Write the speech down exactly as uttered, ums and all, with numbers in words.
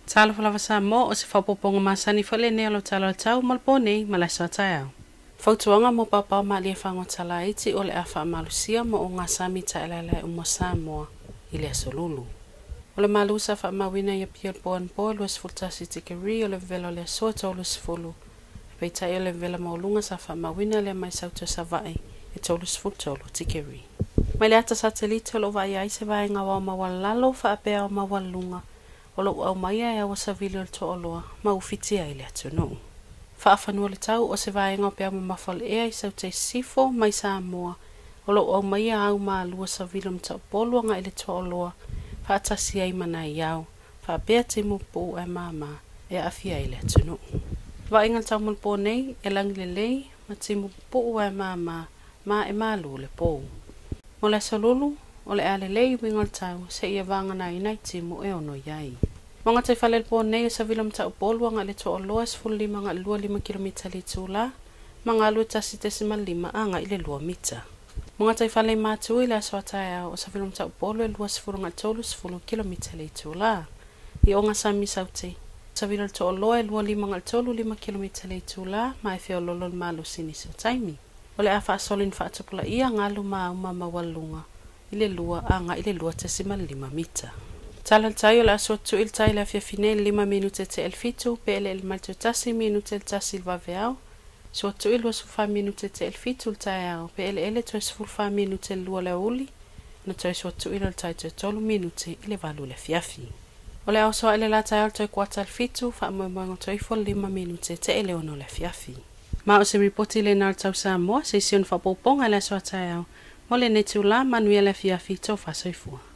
Talo falava sa mo o se whapoponga masani whale ne alo talo al tau malpone malaso atayao. Fautuanga mo papa ma lia whango tala iti o le awha malusia mo o ngā sami ta elala umo Samoa i le asolulu. O le malusa wha mawina ia pia poan po luas fultasi tikeri o le velo le soa tolu sifulu. Peita i o le vela maulunga sa wha mawina le mai sauto sa vai e tolu sifulu tolu tikeri. Mai le ata satelite o lo vai ai se vai ngā wau mawalalo wha apea o mawalunga o lo au mai ai awa sa vili o le to oloa ma ufiti ai le atunu. Whaafanua le tau o se vai ngā pia mo mawhale ea i saute sifo mai Samoa o lo au mai au maa lua sa vili o mta poluanga i le to oloa whaatasi ai mana i au whaapea te mupu e mama e awhia i le atunu. Wa inga tau mulpo nei e langi le lei ma te mupu e mama ma e malu le pou. Mo le salulu o le ale lei wingal tau se ia vangana i nai timu e ono iai. Mga te whalel po nei sa vilam tau poluanga le to o loas fulu lima nga lua lima kilomita li tula, mga alua tasi tesima lima anga i le lua mita. Mga te whalel mātu i le aswataya o sa vilam tau polu e luas fulu nga tolus fulu kilomita li tula. I o nga sami saute. Sa vilal to o loa e lua lima nga tolu lima kilomita li tula, ma e feo lolo malu sini sa taimi. O le afa asolin whaatapula ia ngalu maa uma mawalunga. Ile lua anga ile lua tesima lima mita. Talal tayo la so tu il tayo la fia fine lima minute te el fitu pe el el malto tasi minute el tasi il vaveao. So tu il was fa minute te el fitu il tayo pe el ele to es fa minute el lua la uli. Na to so tu il tayo te tolu minute ile valu le fiafi. Ole au so ele la tayo to kwata el fitu fa mo mo to fo lima minute te ele ono le fiafi. Ma o se reporti le na tau Samoa se sion fa poponga la so tayo. Mole ne tula manuela fiafi to fa soifua.